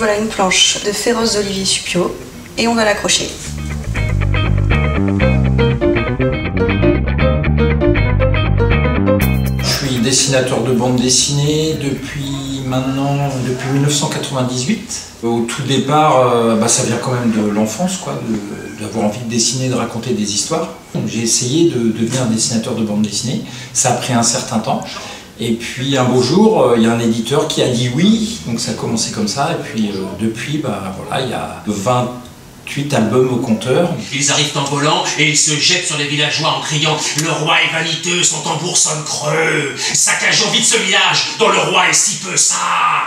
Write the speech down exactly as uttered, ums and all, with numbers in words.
voilà une planche de Féroce d'Olivier Suppiot et on va l'accrocher. Je suis dessinateur de bande dessinée depuis maintenant, depuis mille neuf cent quatre-vingt-dix-huit. Au tout départ, euh, bah, ça vient quand même de l'enfance, quoi, d'avoir envie de dessiner, de raconter des histoires. J'ai essayé de devenir un dessinateur de bande dessinée. Ça a pris un certain temps. Et puis un beau jour, il euh, y a un éditeur qui a dit oui, donc ça a commencé comme ça. Et puis euh, depuis, bah, voilà, il y a vingt-huit albums au compteur. Ils arrivent en volant et ils se jettent sur les villageois en criant « Le roi est vaniteux, son tambour sonne creux, saccagons vite ce village dont le roi est si peu sage !»